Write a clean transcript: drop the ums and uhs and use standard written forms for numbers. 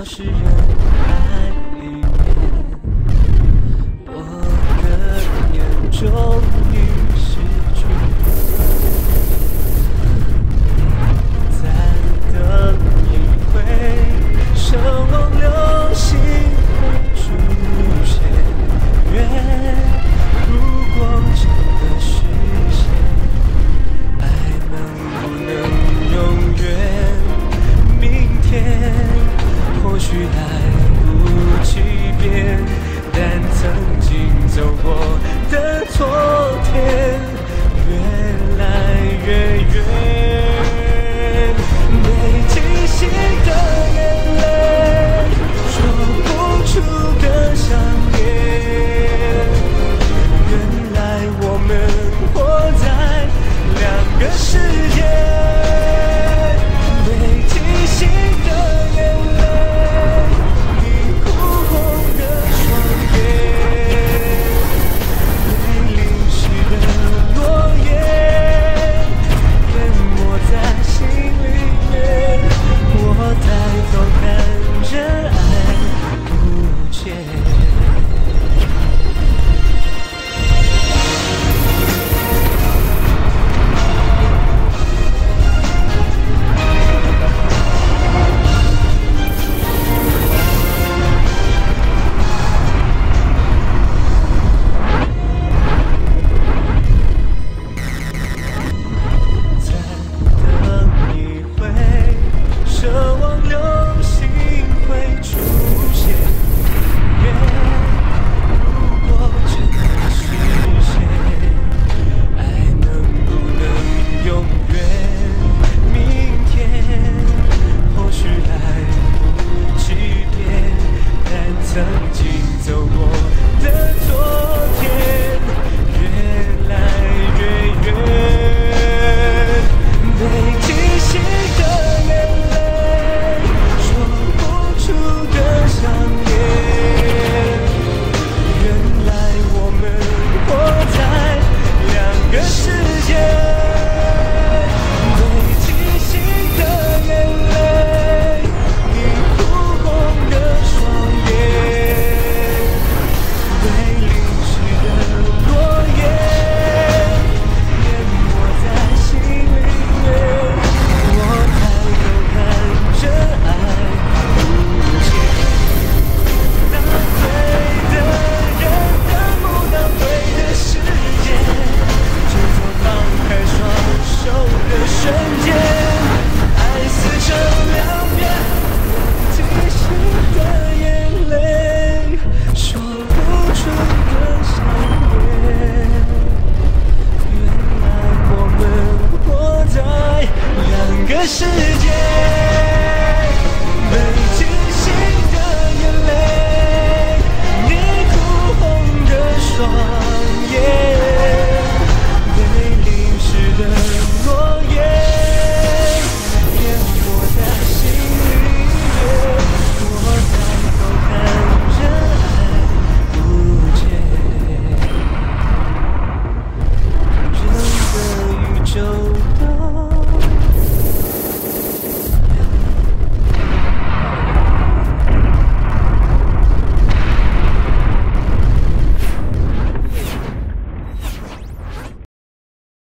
消失人海里面，我的眼终于失去，再等一回，守望流星会出现。如果真的实现，爱能不能永远？明天或许来不及变，但曾经走过的昨天越来越远。被提醒的眼泪，说不出的想念。原来我们活在两个世界。被提醒的眼泪，你哭红的双眼，被淋湿的落叶淹没在心里面。我抬头看着爱不见。是